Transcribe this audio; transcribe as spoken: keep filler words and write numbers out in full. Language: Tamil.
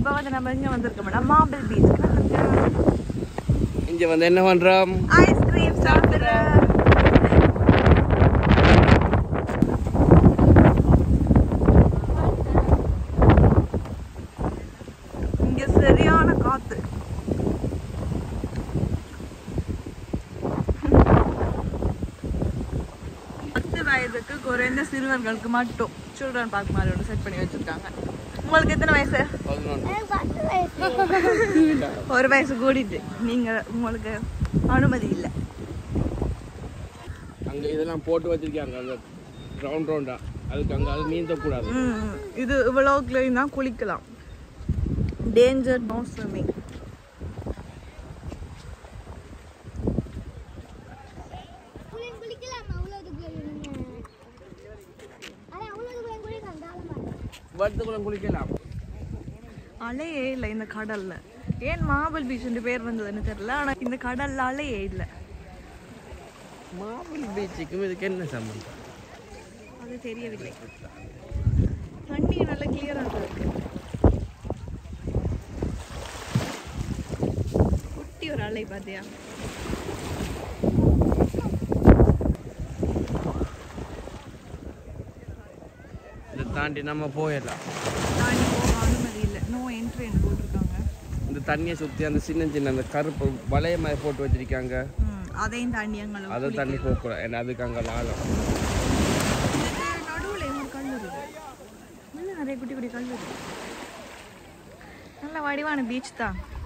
இப்போ வந்து நம்ம இங்கே வந்திருக்கோம்னா மார்பிள் பீச்சுக்கு வந்திருக்கோம். இங்கே வந்து என்ன பண்ணுறோம்? ஐஸ்கிரீம் சாப்பிட்றோம். இங்கே சரியான காற்று. பத்து வயதுக்கு குறைந்த சிறுவர்களுக்கு மட்டும் சில்ட்ரன் பார்க் மாதிரி ஒன்று செட் பண்ணி வச்சிருக்காங்க. உங்களுக்கு எத்தனை வயசு? ஒரு வயசு கூடிட்டு நீங்க உங்களுக்கு அனுமதி இல்லை. அங்க இதெல்லாம் போட்டு வச்சிருக்காங்க அந்த ரவுண்ட் ரவுண்டா, அதுக்கு அங்க அது நீந்த கூடாது. இது இவ்வளவு கிளீன் தான் குளிக்கலாம். Danger no swimming. வருத்தக்குள்ள குளிக்கலாம். அலையே இல்லை இந்த கடல்ல. ஏன் மார்பிள் பீச் பேர் வந்ததுன்னு தெரியல. ஆனா இந்த கடல்ல அலையே இல்லை. மார்பிள் பீச்சுக்கும் இதுக்கு என்ன சம்பந்தம் அது தெரியவில்லை. தண்ணி நல்ல கிளியராக இருக்கு. குட்டி ஒரு அலை பார்த்தியா? இதை தாண்டி நம்ம போயிடலாம். தாண்டி போக அனுமதி இல்லை. நோ என்ட்ரி போட்டிருக்காங்க. இந்த தண்ணியை சுற்றி அந்த சின்ன சின்ன அந்த கருப்பு வளைய மாதிரி போட்டு வச்சிருக்காங்க. அதையும் தாண்டி அங்கே அதை தண்ணி போகக்கூடாது. ஏன்னா அதுக்கு அங்கே ஆழம். நடுவில் ஒரு கல் இருக்கு. இன்னும் நிறைய குட்டி குட்டி கல் இருக்கு. நல்ல வடிவான பீச் தான்.